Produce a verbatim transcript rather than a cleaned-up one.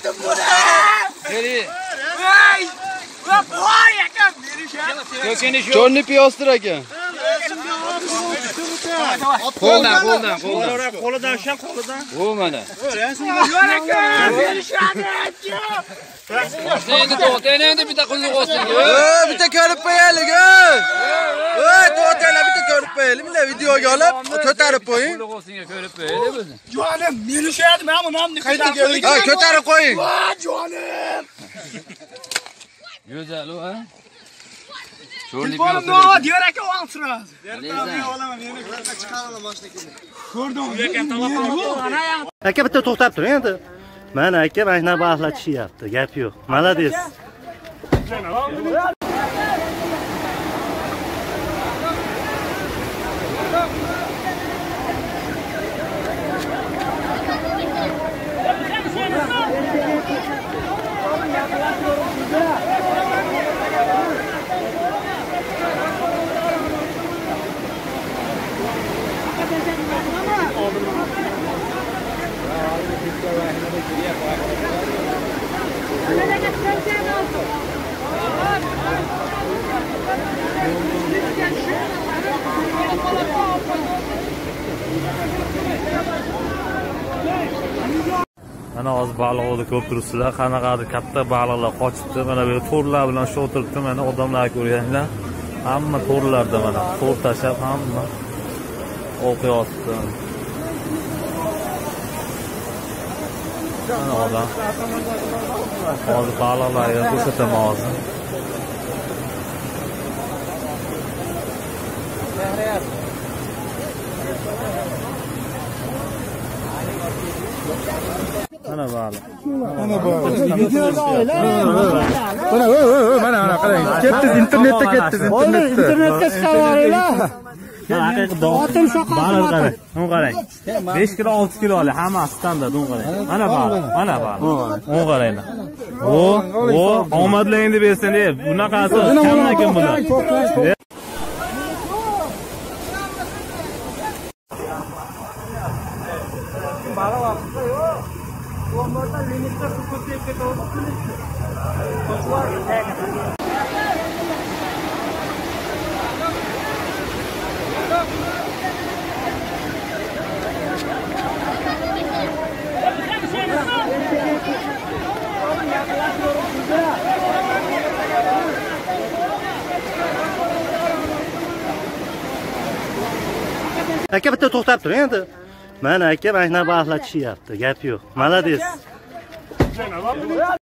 yaptın bunu? Nereye? Vay! Ulan bu var ya kan beni Kökeni şu. Johnny Piyoster aka. Qo'ldan, qo'ldan, qo'ldan. Qo'lidan shan qo'lidan. Bu mana. Yo'q aka, berishadi. Endi to'xta, endi bitta qulluq olsin. Ey, bitta ko'rib qo'yaylik, ey. Ey, to'xtanglar, bitta ko'rib qo'yaylik. Mana videoga olib, ko'tarib qo'ying. Qulluq olsinga ko'rib qo'yaylik bizni. Jonim, berishadi. Men buni ham Qayta keldik. Ha, ko'tarib qo'ying. Voy jonim. Go'zal u, ha? Sho'rlik Telefonim yo'q. no, diyor aka oltiradi. Aka bitta to'xtab turing endi. Mana aka mana shuna baxlatishyapti. Gap yo'q. Malades. Mana hozir baliqni ko'rib turibsizlar. Qanaqadir katta baliqlar qochibdi. Mana bu to'rlar bilan shu o'tiribdi. Mana odamlar ko'rganlar. Hamma to'rlarda mana to'r tashab hamma o'qiyapti. Mana odam. Hozir baliqlarga ko'rsataman hozir. Mana baliq. Mana baliq. Mana mana mana qarang. Ketdi internetda ketdi internetda. Internetga chiqaringlar. Otim shoqol. Baliq qarang. Uni qarang. besh kilo olti kilo hali hammasi standart uni qarang. Mana baliq. Mana baliq. Uni qaranglar. O, o, omadlaringni bersin deb. Bunaqasi kamdan kam bular. Aka bitta to'xtab turing endi. Mana aka mana shuna baxlatishyapti. Gap yo'q. Malades.